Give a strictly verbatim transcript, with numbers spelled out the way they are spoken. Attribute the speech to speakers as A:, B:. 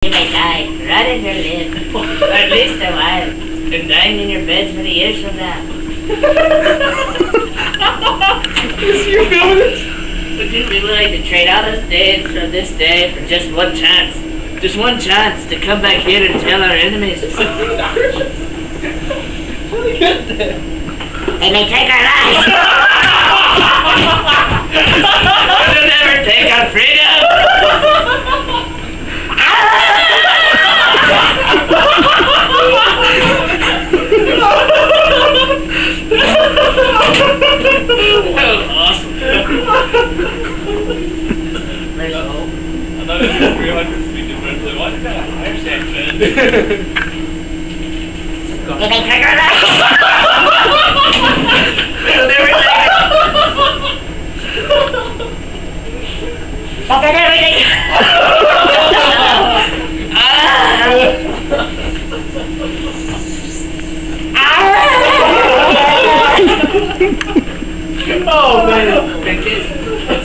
A: you may die rather than live, or at least a while, and dying in your beds many years from now.
B: Is you feeling it?
A: Would you be willing to trade all those days from this day for just one chance? Just one chance to come back here and tell our enemies. They may take our lives. They'll never take our freedom. That was awesome. There's hope.
C: I thought it was three hundred feet differently. Why did that higher section?
A: They may take our lives. They'll never take it. But they'll never take it.
B: Oh man.
A: Thank you.